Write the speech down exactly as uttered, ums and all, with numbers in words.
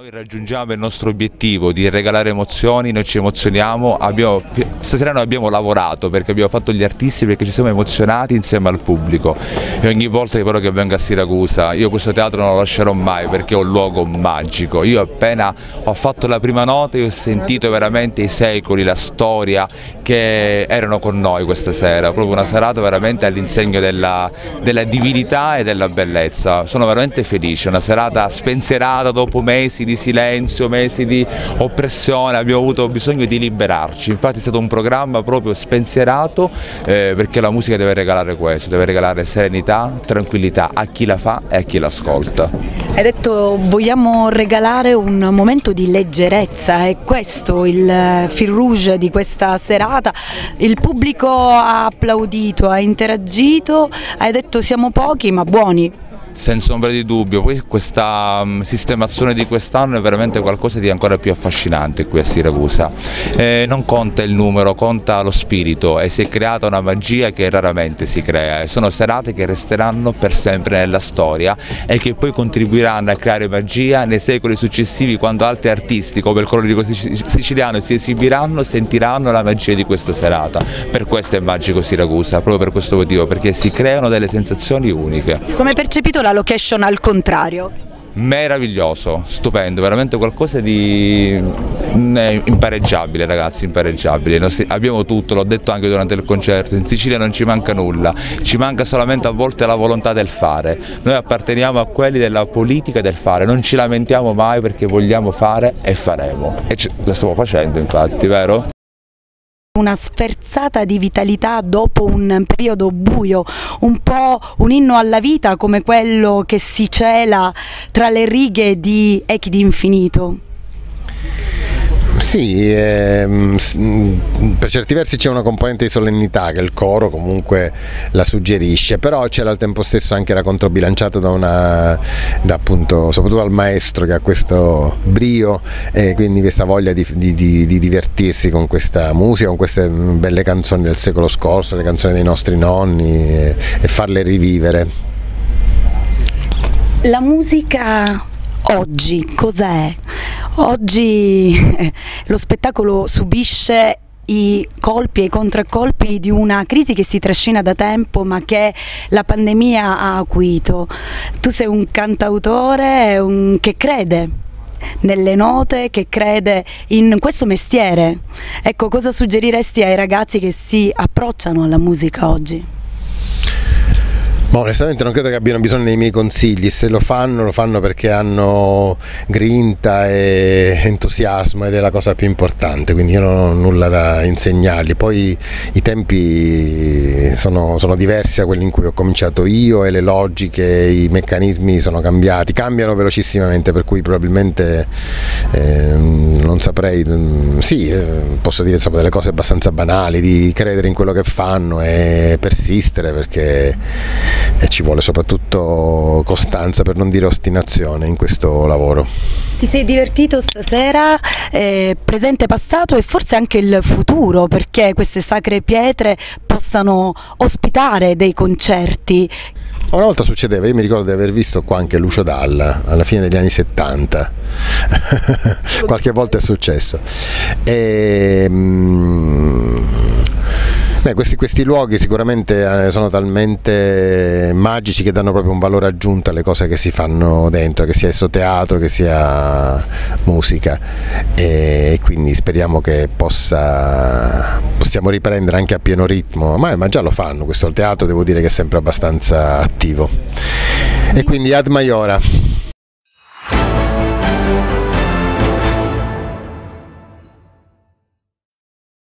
noi raggiungiamo il nostro obiettivo di regalare emozioni, noi ci emozioniamo, abbiamo, stasera noi abbiamo lavorato perché abbiamo fatto gli artisti, perché ci siamo emozionati insieme al pubblico e ogni volta che, però che vengo a Siracusa io questo teatro non lo lascerò mai perché è un luogo magico. Io appena ho fatto la prima nota io ho sentito veramente i secoli, la storia che erano con noi questa sera, proprio una serata veramente all'insegno della, della divinità e della bellezza. Sono veramente felice, una serata spensierata dopo mesi di silenzio, mesi di oppressione, abbiamo avuto bisogno di liberarci, infatti è stato un programma proprio spensierato eh, perché la musica deve regalare questo, deve regalare serenità, tranquillità a chi la fa e a chi l'ascolta. Hai detto vogliamo regalare un momento di leggerezza, è questo il fil rouge di questa serata, il pubblico ha applaudito, ha interagito, hai detto siamo pochi ma buoni. Senza ombra di dubbio, poi questa um, sistemazione di quest'anno è veramente qualcosa di ancora più affascinante qui a Siracusa. Eh, non conta il numero, conta lo spirito e si è creata una magia che raramente si crea. Sono serate che resteranno per sempre nella storia e che poi contribuiranno a creare magia nei secoli successivi, quando altri artisti come il coro lirico siciliano si esibiranno, sentiranno la magia di questa serata. Per questo è magico Siracusa, proprio per questo motivo, perché si creano delle sensazioni uniche. Come percepito la location al contrario? Meraviglioso, stupendo, veramente qualcosa di impareggiabile, ragazzi, impareggiabile. Abbiamo tutto, l'ho detto anche durante il concerto, in Sicilia non ci manca nulla, ci manca solamente a volte la volontà del fare. Noi apparteniamo a quelli della politica e del fare, non ci lamentiamo mai perché vogliamo fare e faremo. E lo stiamo facendo infatti, vero? Una sferzata di vitalità dopo un periodo buio, un po' un inno alla vita come quello che si cela tra le righe di Echi di Infinito. Sì, ehm, per certi versi c'è una componente di solennità che il coro comunque la suggerisce, però c'è al tempo stesso anche la controbilanciata da una, da appunto, soprattutto dal maestro che ha questo brio e quindi questa voglia di, di, di, di divertirsi con questa musica, con queste belle canzoni del secolo scorso, le canzoni dei nostri nonni e, e farle rivivere. La musica oggi cos'è? Oggi eh, lo spettacolo subisce i colpi e i contraccolpi di una crisi che si trascina da tempo ma che la pandemia ha acuito. Tu sei un cantautore un, che crede nelle note, che crede in questo mestiere. Ecco, cosa suggeriresti ai ragazzi che si approcciano alla musica oggi? Ma onestamente non credo che abbiano bisogno dei miei consigli, se lo fanno lo fanno perché hanno grinta e entusiasmo ed è la cosa più importante, quindi io non ho nulla da insegnargli. Poi i tempi sono, sono diversi da quelli in cui ho cominciato io e le logiche, i meccanismi sono cambiati, cambiano velocissimamente, per cui probabilmente eh, non saprei, sì, eh, posso dire insomma, delle cose abbastanza banali, di credere in quello che fanno e persistere, perché e ci vuole soprattutto costanza, per non dire ostinazione, in questo lavoro. Ti sei divertito stasera, eh, presente, passato e forse anche il futuro, perché queste sacre pietre possano ospitare dei concerti? Una volta succedeva, io mi ricordo di aver visto qua anche Lucio Dalla alla fine degli anni settanta, qualche volta è successo. E, mm, Beh, questi, questi luoghi sicuramente sono talmente magici che danno proprio un valore aggiunto alle cose che si fanno dentro, che sia esso teatro, che sia musica, e quindi speriamo che possa, possiamo riprendere anche a pieno ritmo, ma, ma già lo fanno, questo teatro devo dire che è sempre abbastanza attivo. E quindi ad Maiora.